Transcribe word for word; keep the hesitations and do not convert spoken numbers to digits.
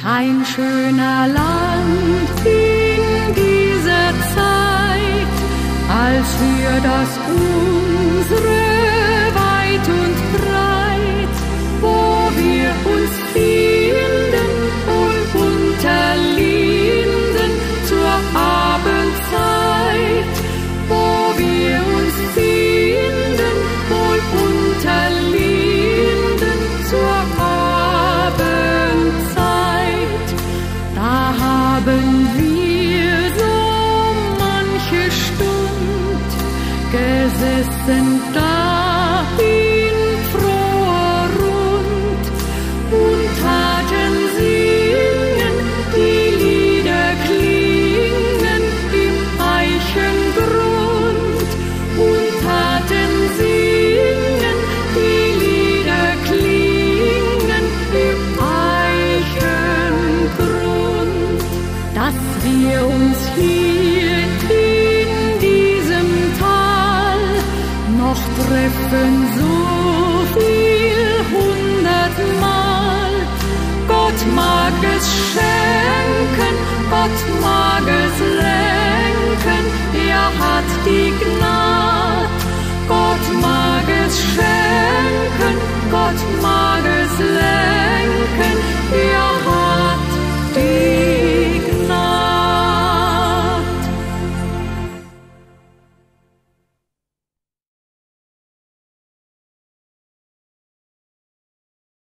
ein schöner Land in dieser Zeit, als wir das unsere weit und breit, wo wir uns finden und unter Linden zur Abendzeit, wo wir uns finden und unter Linden zur Abendzeit. Da haben wir so manche Stund gesessen da in froher Rund und taten singen, die Lieder klingen im Eichengrund und taten singen, die Lieder klingen im Eichengrund, dass wir uns hier in diesem Tal noch treffen so viel hundertmal. Gott mag es schenken,